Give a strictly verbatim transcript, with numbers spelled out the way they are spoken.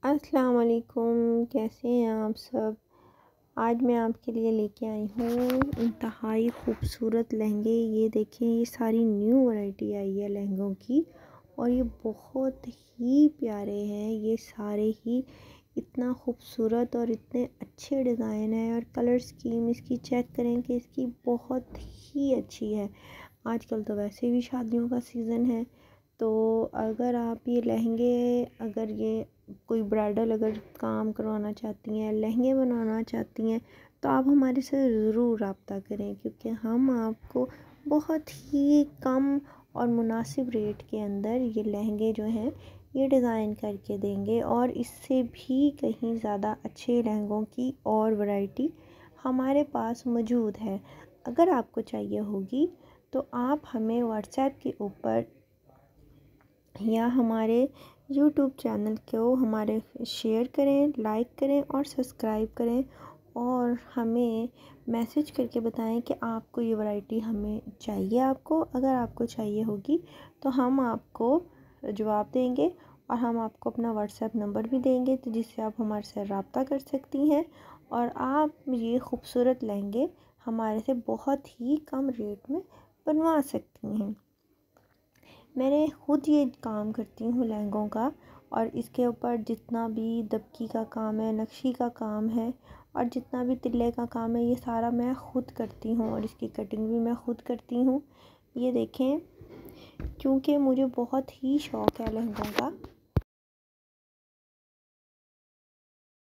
अस्सलाम वालेकुम, कैसे हैं आप सब। आज मैं आपके लिए लेके आई हूँ इंतहाई खूबसूरत लहंगे। ये देखें, ये सारी न्यू वैरायटी आई है लहंगों की और ये बहुत ही प्यारे हैं। ये सारे ही इतना खूबसूरत और इतने अच्छे डिज़ाइन है और कलर स्कीम इसकी चेक करें कि इसकी बहुत ही अच्छी है। आजकल तो वैसे भी शादियों का सीज़न है, तो अगर आप ये लहंगे अगर ये कोई ब्राइडल अगर काम करवाना चाहती हैं, लहंगे बनवाना चाहती हैं, तो आप हमारे से ज़रूर रब्ता करें, क्योंकि हम आपको बहुत ही कम और मुनासिब रेट के अंदर ये लहंगे जो हैं ये डिज़ाइन करके देंगे। और इससे भी कहीं ज़्यादा अच्छे लहंगों की और वैरायटी हमारे पास मौजूद है। अगर आपको चाहिए होगी तो आप हमें व्हाट्सएप के ऊपर या हमारे यूट्यूब चैनल को हमारे शेयर करें, लाइक करें और सब्सक्राइब करें और हमें मैसेज करके बताएं कि आपको ये वैरायटी हमें चाहिए। आपको अगर आपको चाहिए होगी तो हम आपको जवाब देंगे और हम आपको अपना व्हाट्सएप नंबर भी देंगे, तो जिससे आप हमारे से रब्ता कर सकती हैं और आप ये खूबसूरत लहंगे हमारे से बहुत ही कम रेट में बनवा सकती हैं। मैंने खुद ये काम करती हूँ लहंगों का, और इसके ऊपर जितना भी दबकी का काम है, नक्शी का काम है और जितना भी तिल्ले का काम है, ये सारा मैं खुद करती हूँ और इसकी कटिंग भी मैं खुद करती हूँ। ये देखें, क्योंकि मुझे बहुत ही शौक़ है लहंगों का,